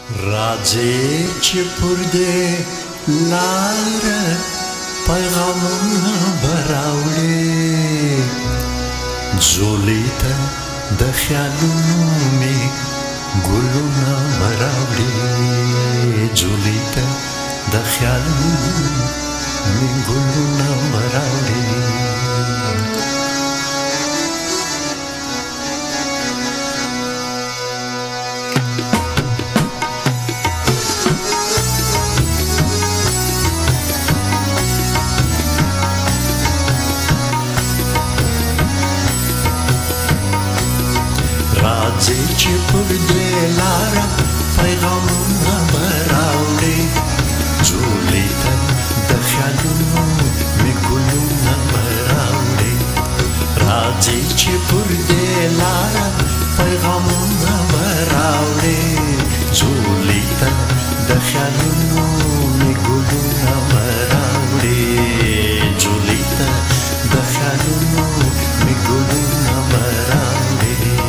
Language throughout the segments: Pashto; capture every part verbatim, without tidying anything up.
راځي چې پر دې لاره پیغامونه به راوړي ځولۍ ته د خیالونو مې ګلونه به راوړي ځولۍ ته د خیالونو مې ګلونه به راوړي راځي چې پر دې لاره پیغامونه به راوړي ځولۍ ته د خیالونو مې ګلونه به راوړي راځي چې پر دې لاره پیغامونه به راوړي ځولۍ ته د خیالونو مې ګلونه به راوړي ځولۍ ته د خیالونو مې ګلونه به راوړي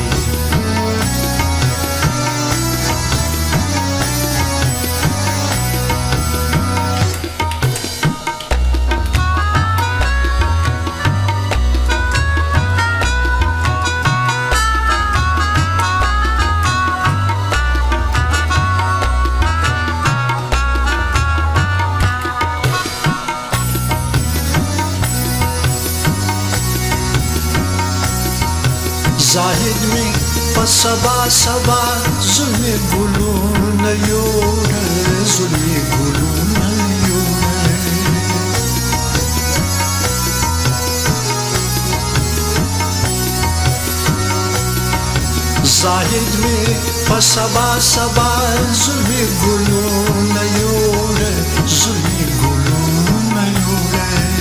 زاهد می په سبا سبا زلمي ګلونه یوړه زلمي ګلونه یوړه زاهد می په سبا سبا زلمي ګلونه یوړه زلمي ګلونه یوړه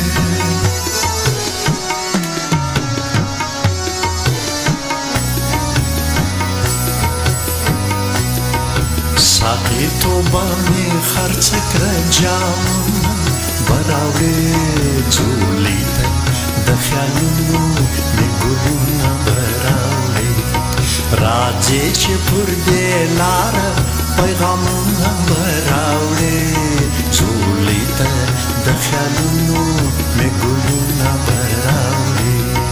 ساقي توبه مې خرڅ کړه جامونه به راوړې ځولۍ ته د خیالونو مې ګلونه به راوړې راځې چې پر دې لاره پیغامونه به راوړې ځولۍ ته د خیالونو مې ګلونه به راوړې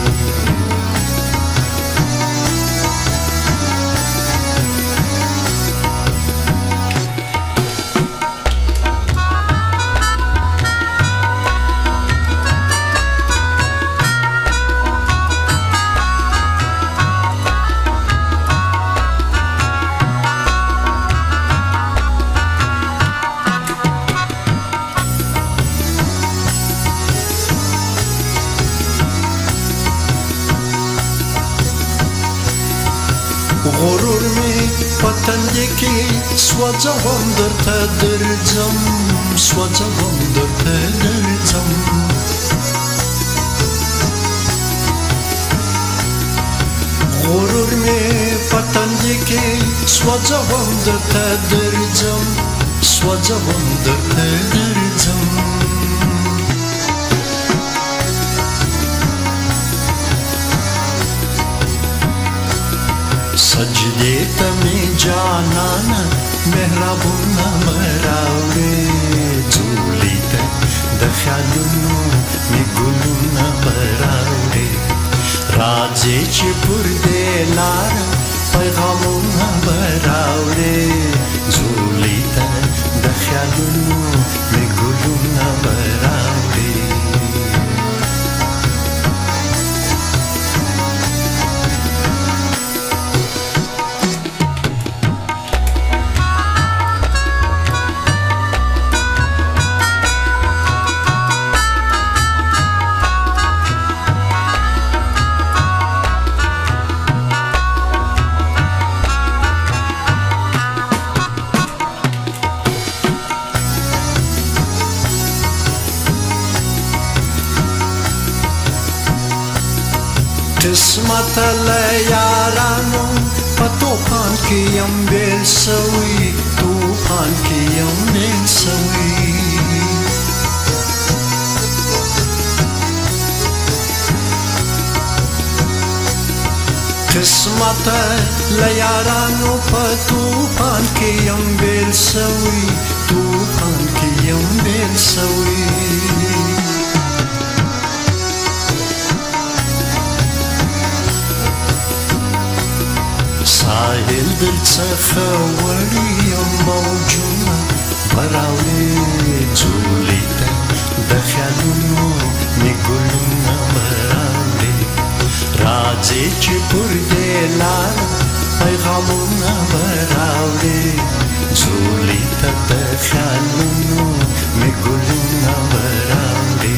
غرور می پتندې کې سوځوم درته درځم سوځوم درته درځم غرور می پتندې کې سوځوم درته درځم سوځوم درته درځم سجدې ته مې جانانه مهربونه به راوړې ځولۍ ته د خیالونو مې ګلونه به راوړې راځې چې پر دې لاره پیغامونه به راوړې ځولۍ ته د خیالونو مې ګلونه به راوړې قسمت له یارانو په توفان کې یم بېل سوی توفان کې یم بېل سوی قسمت ماته له یارانو په توفان کې یم بېل سوی توفان کې یم بېل سوی ساحل دل څخه وړي یم موجونه براوړې جوړې ته د خیالونو مې ګلونه براوړې راځې چې پر دې لار پیغامونه براوړې جوړې ته د خیالونو مې ګلونه براوړې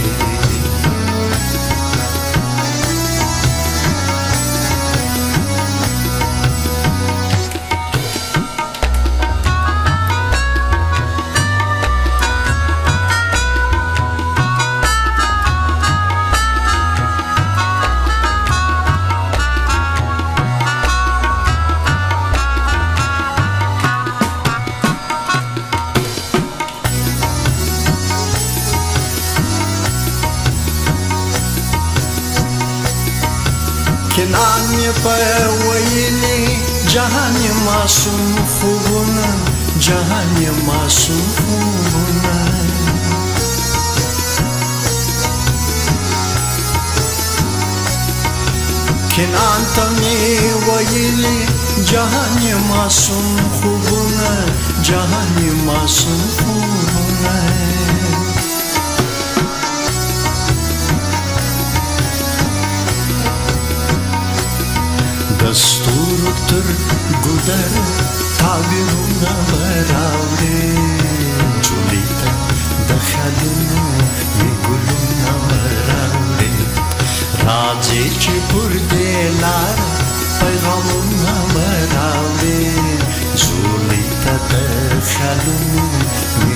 کنان می په ویلې جهان معصوم خوبونه جهان معصوم خوبونه کنان ته می ویلې جهان معصوم خوبونه جهان معصوم خوبونه دستور تر ګودر تعبیرونه براوړې جوړې ته د خیالونو مې ګلونه براوړې راځې چې پر دې لار پیغامونه براوړې جوړې ته د خیالونو